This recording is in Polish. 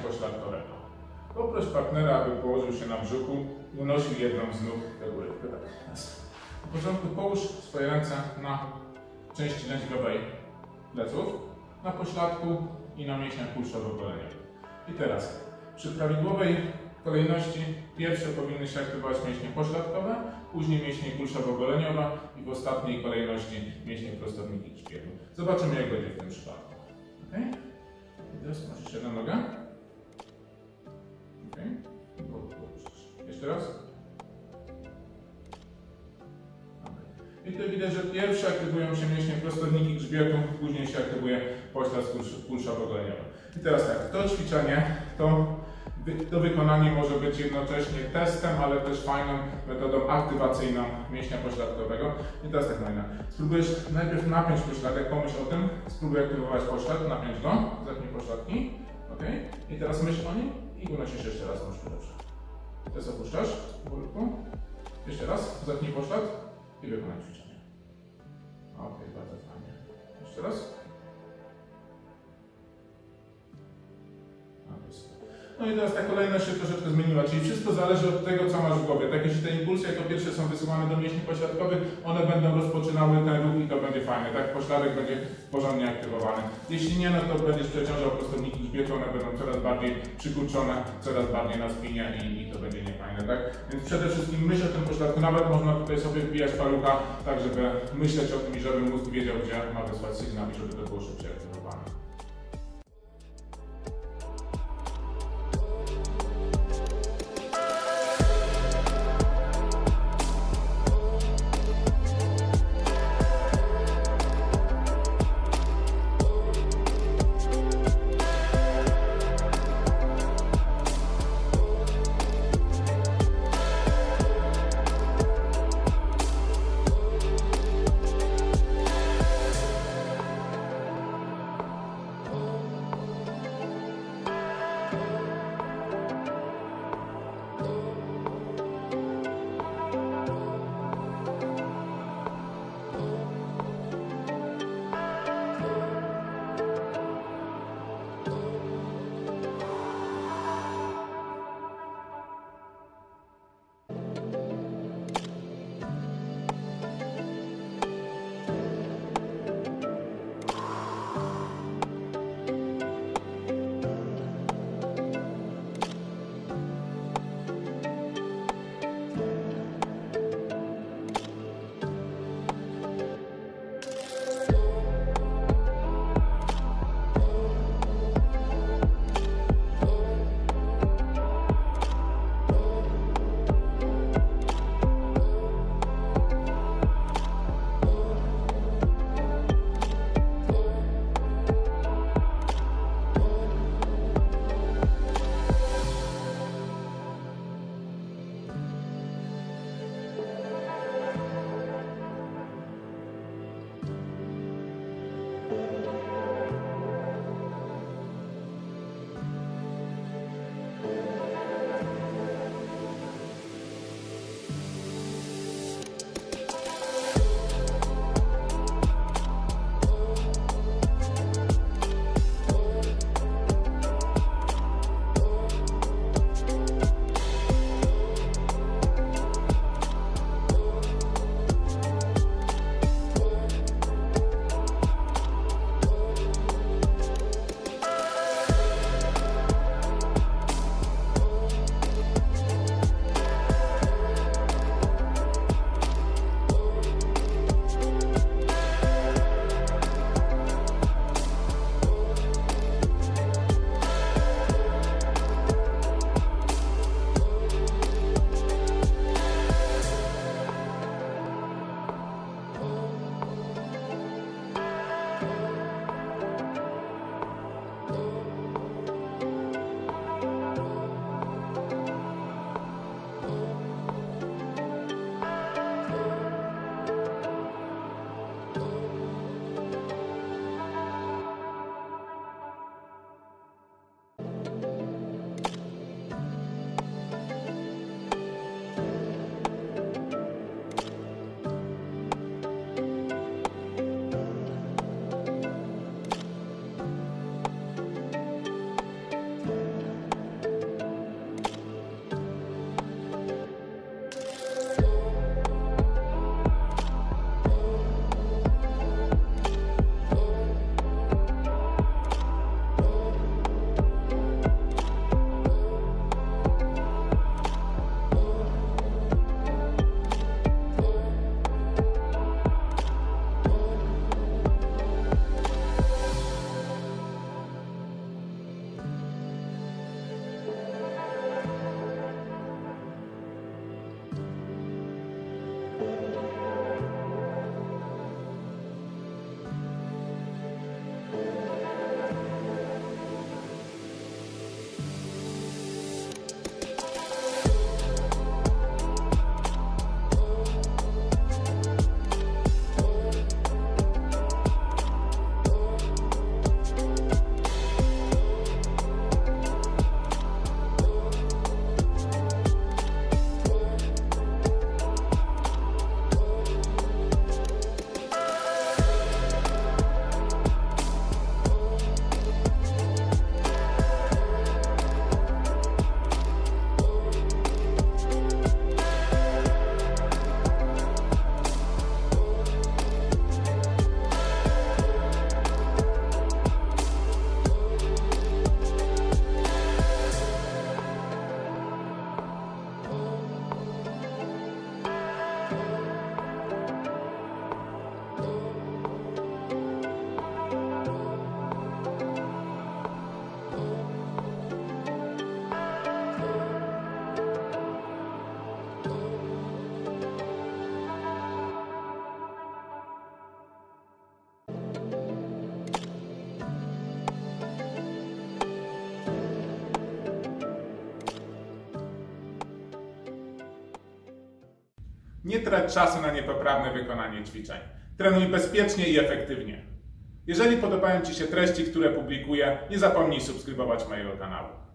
pośladkowego. Poproś partnera, aby położył się na brzuchu i unosił jedną z nóg do góry. W porządku, połóż swoje ręce na części lędźwiowej pleców, na pośladku i na mięśniach kulszowo-goleniowych. I teraz, przy prawidłowej kolejności pierwsze powinny się aktywować mięśnie pośladkowe, później mięśnie kulszowo-goleniowe i w ostatniej kolejności mięśnie prostowniki grzbietu. Zobaczymy, jak będzie w tym przypadku. Okay? I teraz masz jeszcze jedną nogę. Okay. Jeszcze raz. Okay. I tu widać, że pierwsze aktywują się mięśnie prostowniki grzbietu, później się aktywuje poślad kulszowo-goleniowy. I teraz tak, to ćwiczenie, to wykonanie może być jednocześnie testem, ale też fajną metodą aktywacyjną mięśnia pośladkowego. I teraz tak, Marina, spróbujesz najpierw napiąć pośladek, pomyśl o tym, spróbuj aktywować poślad, napiąć go, zetnij pośladki, ok? I teraz myśl o nim i unosisz jeszcze raz nóżkę dobrze. Teraz opuszczasz, powolutku, jeszcze raz, zetnij poślad i wykonaj ćwiczenie. Ok, bardzo fajnie. Jeszcze raz. No i teraz ta kolejność się troszeczkę zmieniła, czyli wszystko zależy od tego, co masz w głowie. Tak, jeśli te impulsy jako pierwsze są wysyłane do mięśni pośladkowych, one będą rozpoczynały ten ruch i to będzie fajne, tak? Pośladek będzie porządnie aktywowany. Jeśli nie, no to będziesz przeciążał prostowniki grzbietu, one będą coraz bardziej przykurczone, coraz bardziej na spinie i to będzie niefajne, tak? Więc przede wszystkim myśl o tym pośladku, nawet można tutaj sobie wbijać palucha, tak żeby myśleć o tym i żeby mózg wiedział, gdzie ma wysłać sygnał i żeby to było szybciej aktywowane. Nie trać czasu na niepoprawne wykonanie ćwiczeń. Trenuj bezpiecznie i efektywnie. Jeżeli podobają Ci się treści, które publikuję, nie zapomnij subskrybować mojego kanału.